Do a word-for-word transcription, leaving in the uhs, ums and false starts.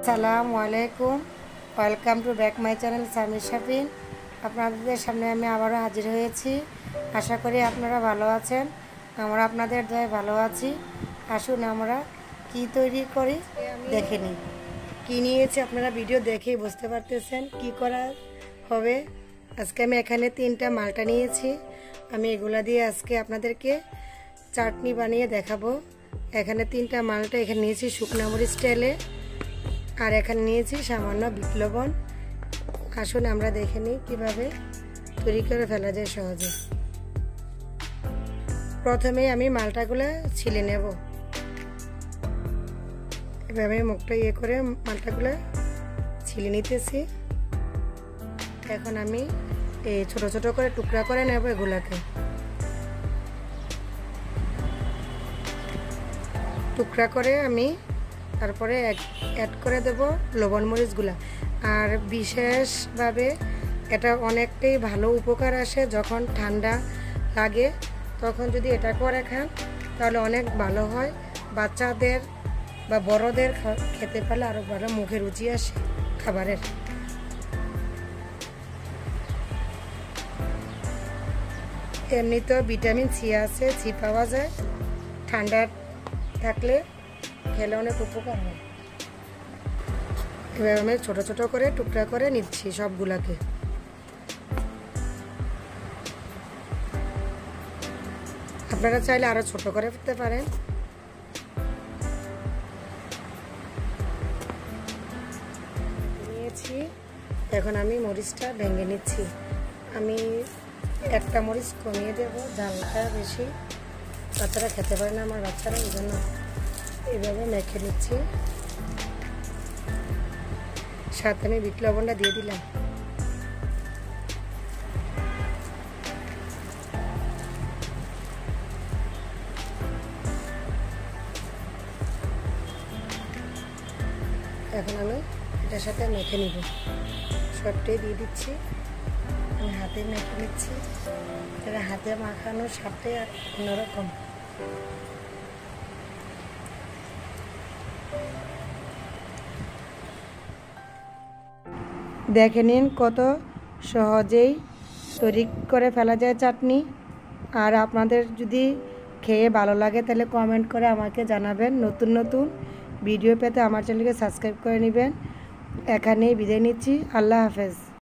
আসসালামু আলাইকুম, welcome to back my channel Sami Shafin. আপনাদের সামনে আমি আবারও হাজির হয়েছি। আশা করি আপনারা ভালো আছেন, আমরা আপনাদের দয়ায় ভালো আছি। আসুন আমরা কি তৈরি করি দেখে নিই। কী নিয়েছি আপনারা ভিডিও দেখেই বুঝতে পারতেছেন কি করা হবে। আজকে আমি এখানে তিনটা মালটা নিয়েছি। আমি এগুলা দিয়ে আজকে আপনাদেরকে চাটনি বানিয়ে দেখাবো। এখানে তিনটা মালটা এখানে নিয়েছি শুকনা মরিচ তেলে, আর এখানে নিয়েছি সামান্য বিট লবণ। আসুন আমরা দেখে নিই কীভাবে তৈরি করে ফেলা যায় সহজে। প্রথমে আমি মালটাগুলো ছিলে নেব। এভাবে মুখটা ইয়ে করে মালটাগুলো ছিলে নিতেছি। এখন আমি এই ছোট ছোট করে টুকরা করে নেব এগুলাকে। টুকরা করে আমি তারপরে অ্যাড করে দেব লবণ মরিচগুলা। আর বিশেষভাবে এটা অনেকটাই ভালো উপকার আসে যখন ঠান্ডা লাগে, তখন যদি এটা করে খান তাহলে অনেক ভালো হয়। বাচ্চাদের বা বড়দের খেতে পারলে আরও ভালো, মুখে রুচি আসে খাবারের। এমনিতেও ভিটামিন সি আছে, সি পাওয়া যায়, ঠান্ডা থাকলে খেলে অনেক উপকার হয়। এবার আমি ছোটো ছোটো করে টুকরা করে নিচ্ছি সবগুলাকে। আপনারা চাইলে আরও ছোট করে ফেলতে পারেন। নিয়েছি, এখন আমি মরিচটা ভেঙে নিচ্ছি। আমি একটা মরিচ কমিয়ে দেব, ঝালটা বেশি বাচ্চারা খেতে পারে না, আমার বাচ্চারা, এই জন্য এইভাবে মেখে নিচ্ছি। সাথে আমি বিট লবণটা দিয়ে দিলাম। এখন আমি এটার সাথে মেখে নিব, সবটাই দিয়ে দিচ্ছি। আমি হাতে মেখে নিচ্ছি, এটা হাতে মাখানোর সাথে আর অন্যরকম। দেখে নিন কত সহজেই তৈরি করে ফেলা যায় চাটনি। আর আপনাদের যদি খেয়ে ভালো লাগে তাহলে কমেন্ট করে আমাকে জানাবেন। নতুন নতুন ভিডিও পেতে আমার চ্যানেলকে সাবস্ক্রাইব করে নেবেন। এখানেই বিদায় নিচ্ছি, আল্লাহ হাফেজ।